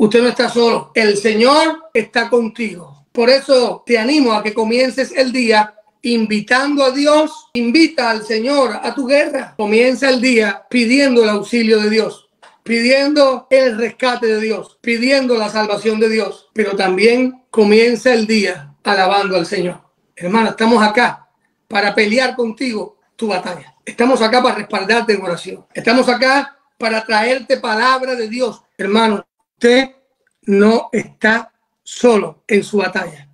Usted no está solo. El Señor está contigo. Por eso te animo a que comiences el día invitando a Dios. Invita al Señor a tu guerra. Comienza el día pidiendo el auxilio de Dios, pidiendo el rescate de Dios, pidiendo la salvación de Dios. Pero también comienza el día alabando al Señor. Hermano, estamos acá para pelear contigo tu batalla. Estamos acá para respaldarte en oración. Estamos acá para traerte palabra de Dios. Hermano, usted no está solo en su batalla.